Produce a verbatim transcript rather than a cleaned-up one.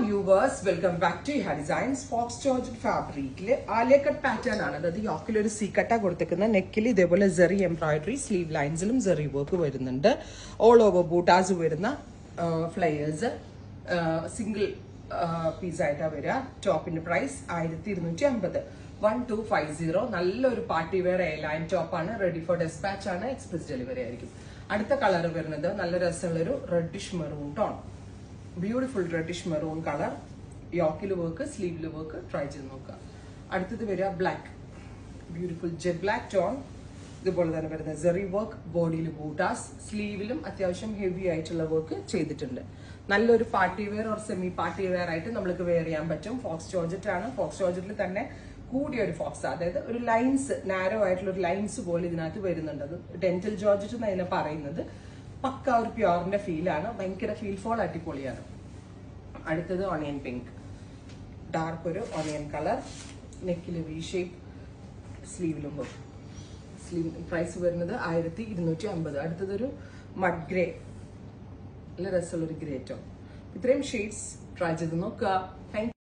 viewers, welcome back to Iha Designs. Fox Georgette fabric alia cut pattern ആണ്. അതായത് യോക്കിൽ ഒരു see കട്ട കൊടുത്തിരിക്കുന്ന നെക്കിൽ ഇതേപോലെ സെറി എംബ്രോയിഡറി സ്ലീവ് ലൈൻസിലും സെറി വർക്ക് വരുന്നുണ്ട്. ഓൾ ഓവർ ബൂട്ടാസ് വരുന്ന ഫ്ലയേഴ്സ് സിംഗിൾ പീസ് ആയിട്ടാണ് വരിക. ടോപ്പിന്റെ പ്രൈസ് ആയിരത്തി ഇരുന്നൂറ്റി അമ്പത് വൺ ടു ഫൈവ് സീറോ. നല്ലൊരു പാർട്ടി വെയർ എ ലൈൻ ടോപ്പാണ്. റെഡി ഫോർ ഡെസ്പാച്ച് ആണ്. എക്സ്പ്രസ് ഡെലിവറി ആയിരിക്കും. അടുത്ത കളർ വരുന്നത് നല്ല രസമുള്ളൊരു reddish maroon tone. Beautiful reddish maroon colour. യോക്കിൽ വർക്ക്, സ്ലീവിൽ വർക്ക് ട്രൈ ചെയ്ത് നോക്കുക. അടുത്തത് വരിക black, beautiful jet black tone. ഇതുപോലെ തന്നെ വരുന്ന സെറി വർക്ക്, ബോഡിയിൽ ബൂട്ടാസ്, സ്ലീവിലും അത്യാവശ്യം ഹെവി ആയിട്ടുള്ള വർക്ക് ചെയ്തിട്ടുണ്ട്. നല്ലൊരു party wear or semi party wear ആയിട്ട് നമ്മൾക്ക് വെയർ ചെയ്യാൻ പറ്റും. ഫോക്സ് ജോർജറ്റ് ആണ്. ഫോക്സ് ജോർജറ്റിൽ തന്നെ കൂടിയ ഒരു ഫോക്സ്, അതായത് ഒരു ലൈൻസ്, നാരോ ആയിട്ടുള്ള ഒരു ലൈൻസ് പോലെ ഇതിനകത്ത് വരുന്നുണ്ട്. അത് ഡെന്റൽ ജോർജറ്റ് എന്ന് അതിനെ പറയുന്നത്. പക്ക ഒരു പ്യോറിന്റെ ഫീലാണ്. ഭയങ്കര ഫീൽ ഫോൾ അടിപൊളിയാണ്. അടുത്തത് ഓണിയൻ പിങ്ക്, ഡാർക്ക് ഒരു ഓണിയൻ കളർ. നെക്കില് വി ഷേപ്പ്, സ്ലീവിലും സ്ലീവ്. പ്രൈസ് വരുന്നത് ആയിരത്തി ഇരുന്നൂറ്റി അമ്പത്. അടുത്തതൊരു മഡ് ഗ്രേ, നല്ല രസമുള്ളൊരു ഗ്രേ ടോൺ. ഇത്രയും ഷെയ്ഡ്സ് ട്രൈ ചെയ്ത് നോക്കുക. താങ്ക്